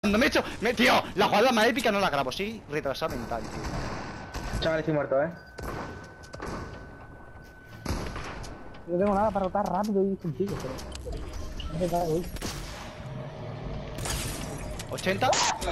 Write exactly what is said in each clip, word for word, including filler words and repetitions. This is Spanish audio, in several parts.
Cuando me he hecho... Me, tío, la jugada más épica no la grabo, sí. Retrasado mental, tío. Chaval, estoy muerto, eh. No tengo nada para rotar rápido y contigo, pero... No sé nada, güey. ¿ochenta?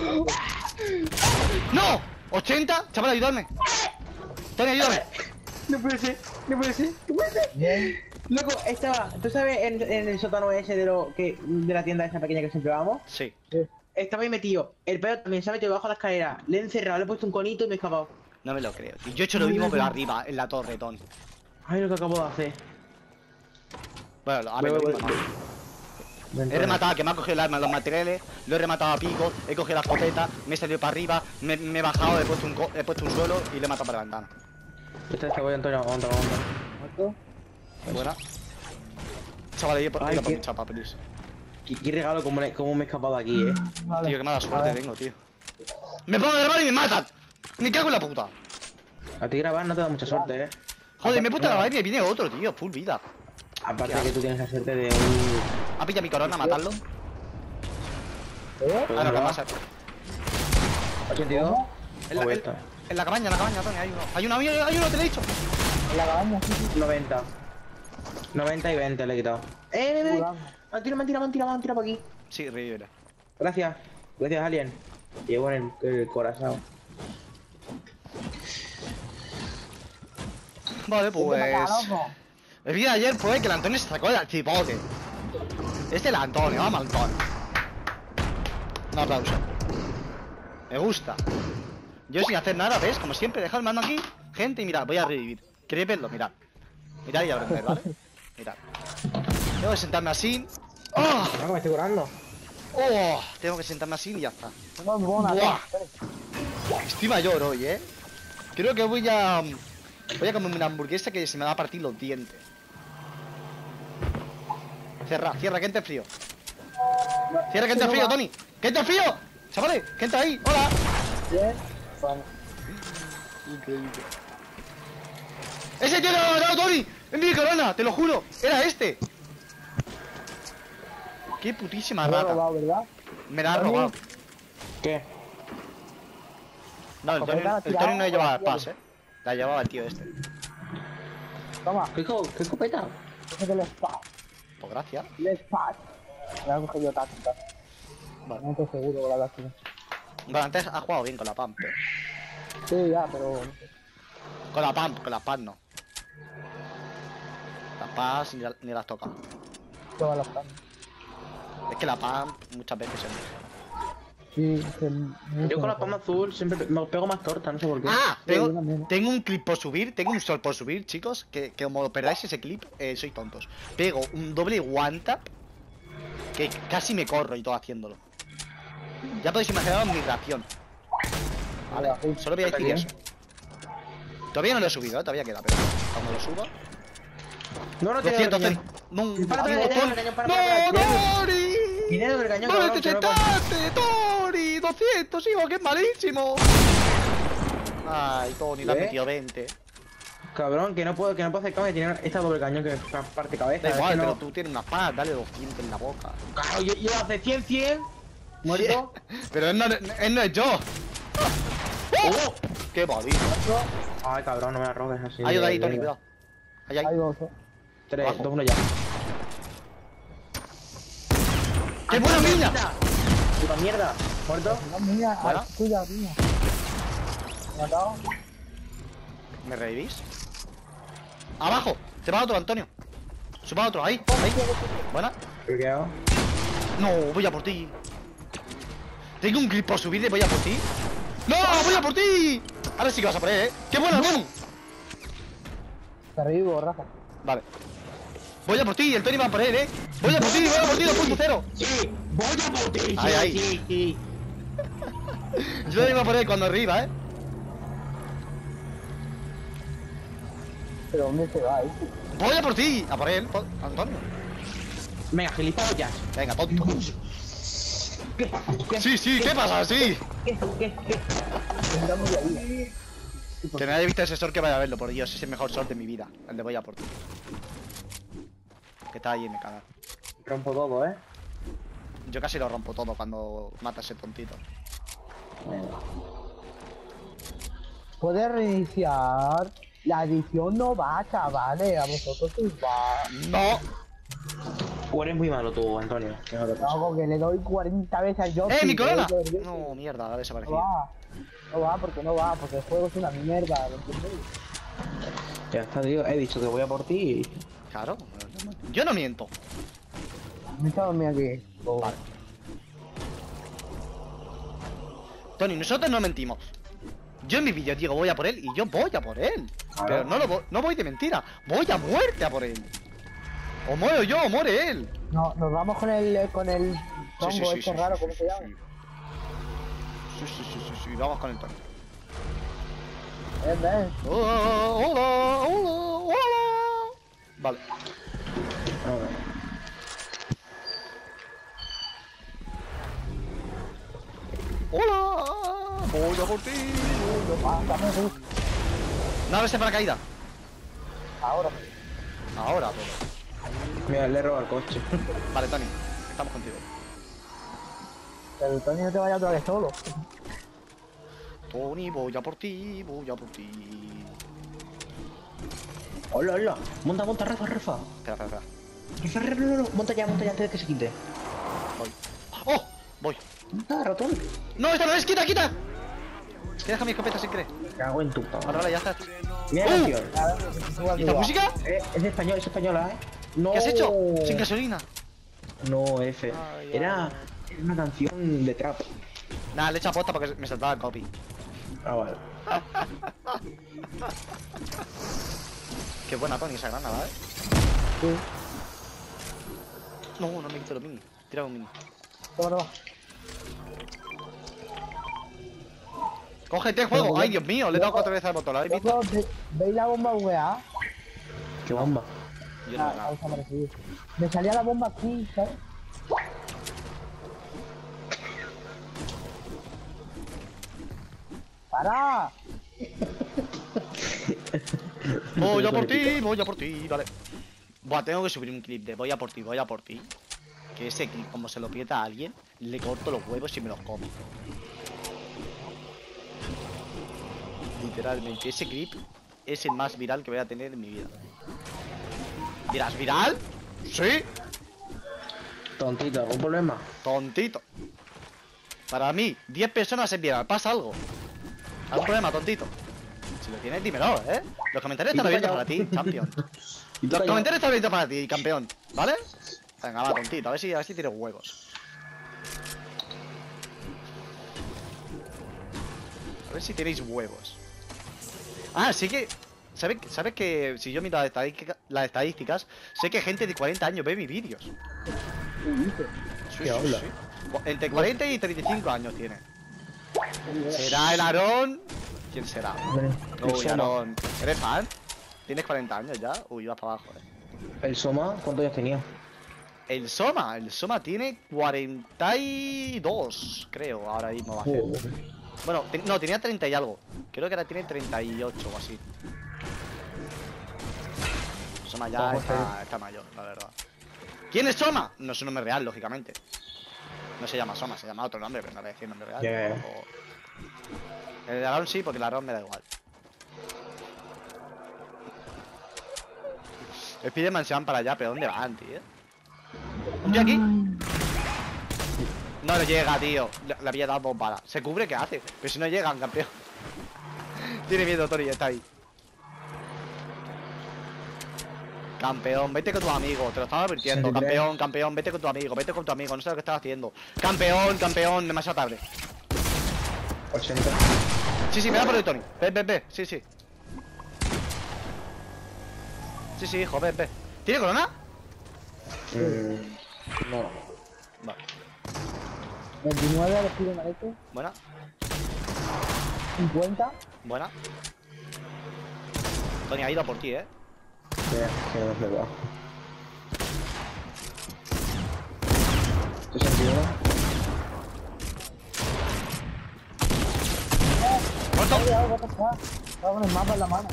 ¡No! ¿ochenta? Chaval, ayúdame. Tony, ayúdame. No puede ser, no puede ser, no puede ser. Bien. Loco, estaba, ¿tú sabes en, en el sótano ese de lo que de la tienda esa pequeña que siempre vamos? Sí. Sí. Estaba ahí metido. El pedo también se ha metido debajo de la escalera. Le he encerrado, le he puesto un conito y me he escapado. No me lo creo, tío. Yo he hecho lo mismo, pero arriba, en la torre, Tony. Ay, lo que acabo de hacer. Bueno, a ver, lo mismo, no. He rematado a que me ha cogido el arma, los materiales, lo he rematado a pico, he cogido la escopeta, me he salido para arriba, me, me he bajado, he puesto un co he puesto un suelo y le he matado por la ventana. Este está voy Antonio, aguanta, aguanta. ¿Muerto? Buena. Chaval, yo por Ay, por qué- mi chapa, please. Qué, qué regalo como, le- como me he escapado de aquí, eh. Vale. Tío, qué mala suerte Vale. tengo, tío. Me pongo a grabar y me matan. Me cago en la puta. A ti grabar no te da mucha suerte, eh. Joder, me he puesto a no. grabar y me viene otro, tío, full vida. Aparte de que tú tienes la suerte de un... Ha pillado mi corona, matarlo. ¿Eh? Ah, no, ¿qué pasa? ochenta y dos. En la, en, Vuelta. en la cabaña, en la cabaña, Tony, hay uno. Hay uno, hay uno, hay uno, te lo he dicho. En la cabaña, sí, sí. noventa. noventa y veinte le he quitado. ¡Eh, eh, eh! Me han tirado, me han tirado, me han tirado, me han tirado por aquí. Sí, revive. Gracias. Gracias, Alien. Llevo en el, el corazón. Vale, ¿Qué te pues... pasa, loco? El vídeo de ayer fue que el Antonio se sacó el chipote. Este es el Antonio, vamos Antonio. Un aplauso. Me gusta. Yo sin hacer nada, ¿ves? Como siempre, dejar el mando aquí. Gente, y mirad, voy a revivir. ¿Queréis verlo? Mirad. Mirad y aprender, ¿vale? Mirad. Tengo que sentarme así. ¡Oh! No, me estoy curando. ¡Oh! Tengo que sentarme así y ya está. No, no, no, Buah. no. Estoy mayor hoy, ¿eh? Creo que voy a... Voy a comerme una hamburguesa que se me va a partir los dientes. Cierra, cierra, que entre frío. Cierra, que entre frío, Tony. ¡Que entre frío! Chavales, que entra ahí. ¡Hola! Bien. Vale. Increíble. ¡Ese tío lo ha matado, Tony! ¡En mi corona! ¡Te lo juro! ¡Era este! ¡Qué putísima Me lo he rata! robado, ¿verdad? Me la ha robado. ¿Qué? No, el Tony, el Tony no llevaba el pas, eh. La llevaba el tío este. Toma, ¿Qué, co qué escopeta? ese que le spat. Pues gracias. Le spat. Me ha cogido táctica. Vale. No estoy seguro con la táctica. Bueno, antes ha jugado bien con la pump. eh. Sí, ya, pero... Con la pump, con la pump no. Las pas ni, la- ni las toca. Todas las planas. Es que la pump muchas veces se me... Sí, es que... Yo con la palma azul siempre me pego más torta, no sé por qué. ¡Ah! Sí, yo Tengo, también. tengo un clip por subir, tengo un sol por subir, chicos. Que, que como perdáis ese clip, eh, sois tontos. Pego un doble one tap que casi me corro y todo haciéndolo. Ya podéis imaginaros mi reacción. Vale, Vale, solo voy a decir eso. Todavía no lo he subido, ¿eh? Todavía queda, pero cuando lo suba. No, no, tiene doscientos. cañón. No, Para, para, amigo, para, Tony. para, para, ¡No, para, para. Tori! Dinero del cañón, ¿Dónde cabrón, te que no puedo- sentaste, Tori? doscientos, hijo, que es malísimo. Ay, Tony, le has ¿Eh? metido veinte. Cabrón, que no puedo, que no puedo acercarme, tiene esta doble cañón que pa- parte cabeza. Da es igual, que pero no... tú tienes una paz, dale doscientos en la boca. Claro, yo, yo hace cien, cien. Muerto. Pero él no, él no es yo. ¡Oh! ¡Qué bonito! Ay, cabrón, no me la robes así. Ayuda ahí, de- Tony, de- cuidado. Ahí, ahí. Hay dos, eh. Tres, Abajo. dos, uno ya. ¡Qué buena niña! Puta mierda. Muerto. No, mía, Bueno. ay, tuya, mía. Me ha matado. ¿Me revivís? ¡Abajo! Se va otro, Antonio. Se va otro, ahí, ahí. Buena. ¿Qué qué hago? No, voy a por ti. Tengo un clip por subir de voy a por ti. ¡No! ¡Voy a por ti! Ahora sí que vas a por él, ¿eh? ¡Qué buena, Tony! Te revivo, Rafa. Vale. Voy a por ti, el Tony va a por él, ¿eh? Voy a por ti, voy a por ti, dos punto cero. Sí, voy a por ti. Ahí, ahí. Sí, sí. Yo le iba a por él cuando arriba, ¿eh? Pero ¿dónde se va, eh? Voy a por ti. A por él, por- Antonio. Venga, gilipollas. Venga, tonto. ¿Qué? ¿Qué? Sí, sí, ¿qué pasa? Sí. ¿Qué? ¿Qué? ¿Qué? Tendrá media vida. Que nadie visto ese short que vaya a verlo, por Dios. Es el mejor short de mi vida. El de voy a por ti. Que está ahí en el canal. Rompo todo, ¿eh? Yo casi lo rompo todo cuando mata a ese tontito. Venga. Puedes reiniciar. La edición no va, chavales. A vosotros os va. ¡No! Tú eres muy malo tú, Antonio. Que no te pasa. No, que le doy cuarenta veces al joystick. ¡Eh, mi corona! eh, que- No, mierda, ha No desaparecido. va. No va, porque no va, porque el juego es una mierda, ¿lo entiendes? Ya está, tío. He dicho que voy a por ti y... Claro. Yo no miento. Me está dormido aquí. Oh. Vale. Tony, nosotros no mentimos. Yo en mi vídeo digo voy a por él y yo voy a por él. Claro. Pero no, lo vo- no voy de mentira. Voy a muerte a por él. O muero yo o muere él. No, nos vamos con el con el Sí, tongo sí, sí, este sí, raro, sí, ¿cómo sí, se llama? Sí, sí, sí, sí, sí, vamos con el Tony. Eh, ves. Hola, hola, hola, hola. Vale. A ver. Hola. Voy a por ti. Voy a Ah, dame luz. por... Nave de paracaídas. Ahora. Ahora todo. Mira, le robo el coche. Vale, Tony. Estamos contigo. Pero el Tony no te vaya otra vez solo. Tony, voy a por ti. Voy a por ti. Hola, hola. Monta, monta, Rafa, Rafa. Espera, espera, espera. Rafa, Rafa, no, no. Monta ya, monta ya antes de que se quite. Voy. ¡Oh! Voy. Monta, ratón. ¡No, esta no es! ¡Quita, quita! Que deja mi escopeta sin querer. Cago en tu padre. Vale, vale, ya está. Mira ¡Uh! la canción. A ver, tú ¿Y aquí esta va. música? Eh, es español, es española, ¿eh? No. ¿Qué has hecho? Sin gasolina. No, F. Ay, Era, ay. era una canción de trap. Nada, le he hecho aposta porque me saltaba el copy. Ah, vale. Qué buena, Tony, esa granada, ¿eh? Sí. No, no me quito los mini. Tira un mini. Toma, toma. ¡Cógete el juego! ¡Ay, Dios mío! Le he dado cuatro veces al botón, ¿lo habéis visto? Loco, ve- ¿veis la bomba V A? Qué bomba. Yo no Ah, veo nada. ha desaparecido. Me salía la bomba aquí, ¿sabes? ¡Para! Voy a por ti, voy a por ti, vale. Buah, tengo que subir un clip de voy a por ti, voy a por ti. Que ese clip, como se lo pieta a alguien, le corto los huevos y me los como. Literalmente, ese clip es el más viral que voy a tener en mi vida. ¿Dirás viral? Sí, Tontito, ¿algún problema? tontito. Para mí, diez personas es viral, pasa algo. ¿Algún problema, tontito? Si lo tienes, dímelo, ¿eh? Los comentarios ¿Y están tú abiertos callado? para ti, champion. ¿Y tú Los callado? comentarios están abiertos para ti, campeón, ¿vale? Venga, va, tontito, a ver si, a ver si tienes huevos. A ver si tenéis huevos. Ah, sí que... ¿Sabes ¿sabes que si yo miro las estadísticas, las estadísticas, sé que gente de cuarenta años ve mis vídeos? ¿Qué dices? Sí, ¿Qué sí, habla? sí. Cu- Entre cuarenta y treinta y cinco años tiene. ¿Será el Aarón? ¿Quién será? El Uy, Soma. Aarón. ¿Eres fan? ¿Tienes cuarenta años ya? Uy, vas para abajo, eh. El Soma, ¿cuántos años tenía? El Soma, el Soma tiene cuarenta y dos, creo, ahora mismo va a ser. Bueno, te- no, tenía treinta y algo. Creo que ahora tiene treinta y ocho o así. Soma ya Ojo, está, está mayor, la verdad. ¿Quién es Soma? No es un nombre real, lógicamente. No se llama Soma, se llama otro nombre, pero no le voy a decir nombre real. Yeah. tampoco. El de Aaron sí, porque el Aaron me da igual. Spiderman se van para allá, pero ¿dónde van, tío? ¿Un tío aquí? No le llega, tío. Le, le había dado dos balas. ¿Se cubre? ¿Qué hace? Pero si no llegan, campeón. Tiene miedo, Tori, está ahí. Campeón, vete con tu amigo. Te lo estaba advirtiendo. sesenta y tres. Campeón, campeón, vete con tu amigo. Vete con tu amigo. No sé lo que estás haciendo. Campeón, campeón. Demasiado tarde. ochenta. Sí, sí, me da por el Tony. Ve, ve, ve. Sí, sí. Sí, sí, hijo, ve, ve. ¿Tiene corona? Mm, no. Vale. veintinueve al estilo Malete. Buena, cincuenta. buena. Tony ha ido a por ti, eh. Mira, que no es verdad. sesenta y uno. ¡Muerto! Oye, algo que pasa. Estaba con el mapa en la mano.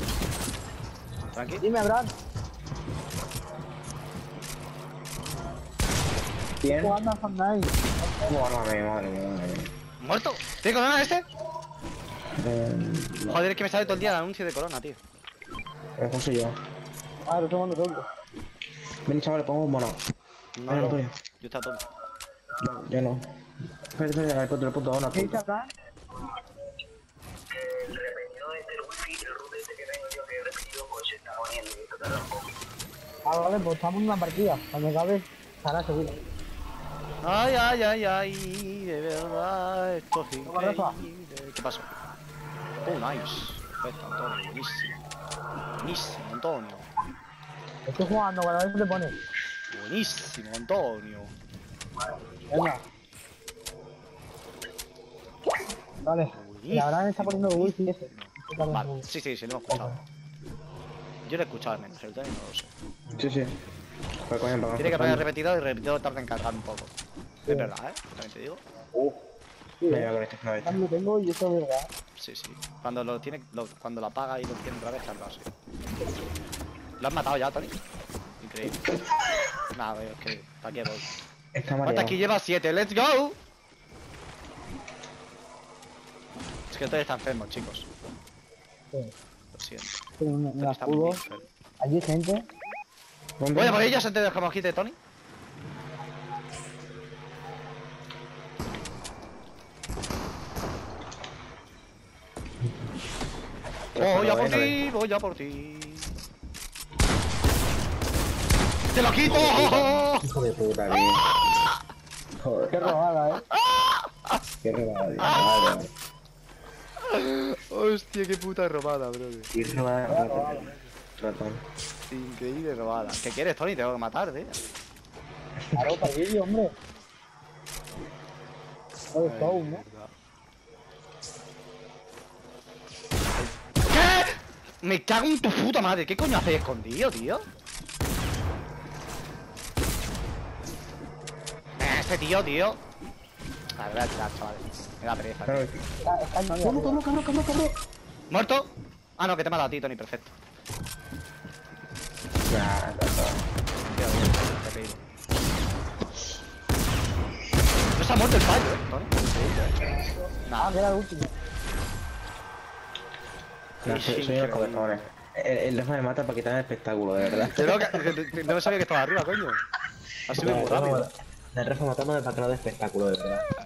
Tranqui. Dime, Abraham. Bien. Jugando a Fortnite. Madre mía, madre mía, madre mía. ¿Muerto? ¿Tiene corona este? Eh, Joder, es que me sale todo el día el anuncio de corona, tío. Eso soy yo. Ah, lo tengo, lo tengo. Ven, chaval, pongo un mono. No, Ven, no, Antonio. yo está todo. No, yo no. Espera, espera, el punto, el punto, una ¿Qué punta. acá? Ah, vale, pues estamos en una partida. Cuando acabe, estará seguro. Ay, ay, ay, ay, de verdad, esto es Toma, Rafa. increíble. ¿Qué pasó? Oh, nice. Perfecto, Antonio, buenísimo. Buenísimo, Antonio. Estoy jugando, cada vez te pone. Buenísimo, Antonio. Venga. Vale. Y ahora me está poniendo el wifi ese. Vale, sí, sí, sí, lo hemos escuchado. Yo lo he escuchado al menos, el Tony no lo sé. Sí, sí. Para coño, para Tiene que poner repetido y repetido tarda en cargar un poco. Es verdad, ¿eh? También te digo. Sí, Me eh. voy a conectar una vez. También lo tengo y eso es verdad. Sí, sí. Cuando lo tiene, lo- cuando lo apaga y lo tiene otra vez, tarda así. ¿Lo has matado ya, Tony? Increíble. Nada, veo, es que ¿para qué voy? Está ¿Cuántas mareado. aquí lleva? Siete, let's go. Es que Tony está enfermo, chicos. Sí. Lo siento. Tengo un, Tony un está muy escudo. enfermo. Allí gente. ¿Dónde? Oye, por ahí ya se te dejamos aquí de Tony. Voy a por ti, voy a por ti. ¡Te lo quito! Hijo de puta, tío. Qué Joder, robada, eh. qué robada, tío. Vale. Hostia, qué puta robada, brother. Qué robada, ratón. Ratón. Increíble robada. ¿Qué quieres, Tony? Te tengo que matar, tío. Claro, para el vídeo, hombre. Todo el show, ¿no? ¿Qué? Me cago en tu puta madre. ¿Qué coño haces escondido, tío? Eh, Este tío, tío. A ver, voy a tirar, chaval. Me da pereza, tío. Claro, Está, está en cabrón, cabrón, cabrón, cabrón, cabrón. ¿Muerto? Ah, no, que te mata a ti, Tony, perfecto. Ya, ratón. Tío, tío, terrible. No se ha muerto el fallo, eh, Tony. Ah, Nada. que era el último. No, soy, soy el cojones. El, el Rafa me mata para quitarme el espectáculo, de verdad. Pero que, que- que no sabía que estaba arriba, coño. Ha sido muy rápido. El Rafa matándome para que no dé espectáculo, de verdad.